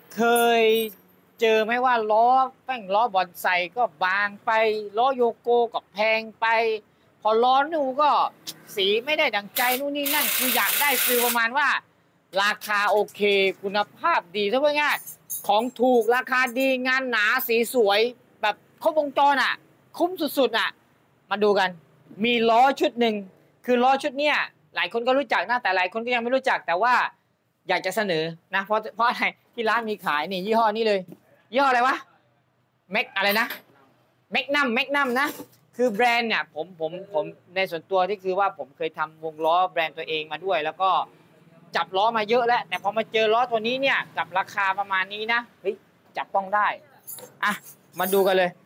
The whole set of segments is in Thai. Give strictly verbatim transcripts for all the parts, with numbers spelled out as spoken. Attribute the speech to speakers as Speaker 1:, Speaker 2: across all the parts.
Speaker 1: เคยเจอไหมว่าล้อแป้งล้อบอนไซก็บางไปล้อโยโกก็แพงไปพอล้อนูก็สีไม่ได้ดังใจนู่นนี่นั่นคืออยากได้ฟิลประมาณว่าราคาโอเคคุณภาพดีถ้าพูดง่ายของถูกราคาดีงานหนาสีสวยแบบครบวงจรอ่ะคุ้มสุดๆอ่ะมาดูกันมีล้อชุดหนึ่งคือล้อชุดเนี้ยหลายคนก็รู้จักนะแต่หลายคนก็ยังไม่รู้จักแต่ว่าอยากจะเสนอนะเพราะเพราะอะไรที่ร้านมีขายนี่ยี่ห้อนี้เลยยี่ห้ออะไรวะแม็กอะไรนะแมกนัมแมกนัมนะคือแบรนด์เนี่ยผมผมผมในส่วนตัวที่คือว่าผมเคยทำวงล้อแบรนด์ตัวเองมาด้วยแล้วก็จับล้อมาเยอะแล้วแต่พอมาเจอล้อตัวนี้เนี่ยกับราคาประมาณนี้นะเฮ้ยจับต้องได้อ่ะมาดูกันเลย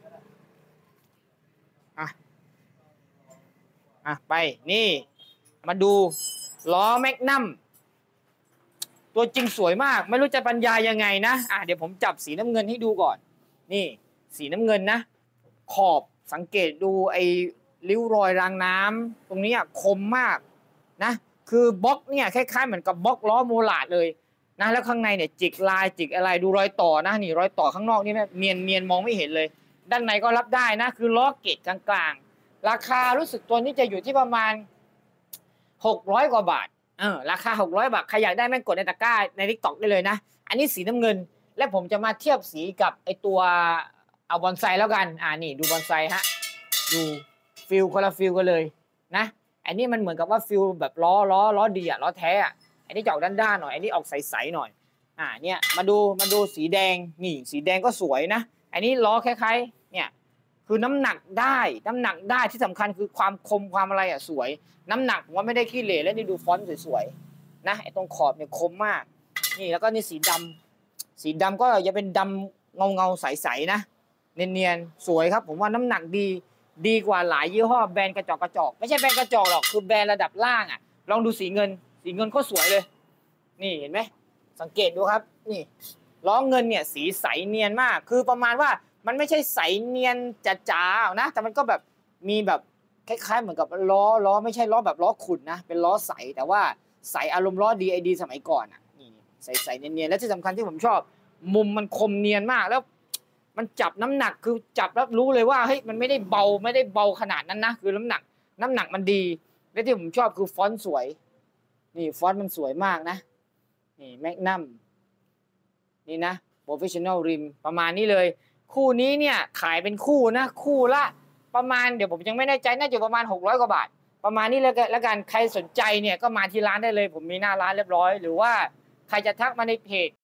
Speaker 1: อ่ะอ่ะไปนี่มาดูล้อแมกนัมตัวจริงสวยมากไม่รู้จะบรรยายยังไงนะอ่ะเดี๋ยวผมจับสีน้ำเงินให้ดูก่อนนี่สีน้ำเงินนะขอบสังเกตดูไอ้ริ้วรอยรางน้ำตรงนี้คมมากนะคือบล็อกเนี่ยคล้ายๆเหมือนกับบล็อกล้อโมลาร์ดเลยนะแล้วข้างในเนี่ยจิกลายจิกอะไรดูรอยต่อนะนี่รอยต่อข้างนอกนี่เนียนเนียนมองไม่เห็นเลยด้านในก็รับได้นะคือล้อเกรดกลางๆราคารู้สึกตัวนี้จะอยู่ที่ประมาณหกร้อยกว่าบาทเออราคาหกร้อยบาทใครอยากได้แม่งกดในตะกร้าใน ทิกต็อก ได้เลยนะอันนี้สีน้ำเงินและผมจะมาเทียบสีกับไอตัวเอาบอนไซแล้วกันอ่านี่ดูบอนไซฮะดูฟิลคนละฟิลกันเลยนะอันนี้มันเหมือนกับว่าฟิลแบบล้อล้อล้อดีอะล้อแท้อะอันนี้จะออกด้านๆหน่อยอันนี้ออกใสๆหน่อยอ่าเนี่ยมาดูมาดูสีแดงนี่สีแดงก็สวยนะอันนี้ล้อคล้ายๆเนี่ยคือน้ำหนักได้น้ำหนักได้ที่สำคัญคือความคมความอะไรอะสวยน้ำหนักผมว่าไม่ได้ขี้เหร่และนี่ดูฟอนต์สวยๆนะไอ้ตรงขอบเนี่ยคมมากนี่แล้วก็นี่สีดำสีดำก็จะเป็นดำเงาเงาใสๆนะเนียนๆสวยครับผมว่าน้ำหนักดีดีกว่าหลายยี่ห้อแบรนด์กระจอกกระจอกไม่ใช่แบรนด์กระจอกหรอกคือแบรนด์ระดับล่างอ่ะลองดูสีเงินสีเงินก็สวยเลยนี่เห็นไหมสังเกตดูครับนี่ล้อเงินเนี่ยสีใสเนียนมากคือประมาณว่ามันไม่ใช่ใสเนียนจ๋าๆนะแต่มันก็แบบมีแบบคล้ายๆเหมือนกับล้อล้อไม่ใช่ล้อแบบล้อขุ่นนะเป็นล้อใสแต่ว่าใสอารมณ์ล้อดีไอดีสมัยก่อนอ่ะนี่ใสๆเนียนๆและที่สำคัญที่ผมชอบมุมมันคมเนียนมากแล้วมันจับน้ำหนักคือจับแล้วรู้เลยว่าเฮ้ยมันไม่ได้เบาไม่ได้เบาขนาดนั้นนะคือน้ำหนักน้ำหนักมันดีและที่ผมชอบคือฟอนต์สวยนี่ฟอนต์มันสวยมากนะนี่แมกนัมนี่นะโปรเฟชชั่นอลริมประมาณนี้เลยคู่นี้เนี่ยขายเป็นคู่นะคู่ละประมาณเดี๋ยวผมยังไม่แน่ใจน่าจะประมาณหกร้อยกว่าบาทประมาณนี้แล้วกันแล้วกันใครสนใจเนี่ยก็มาที่ร้านได้เลยผมมีหน้าร้านเรียบร้อยหรือว่าใครจะทักมาในเพจ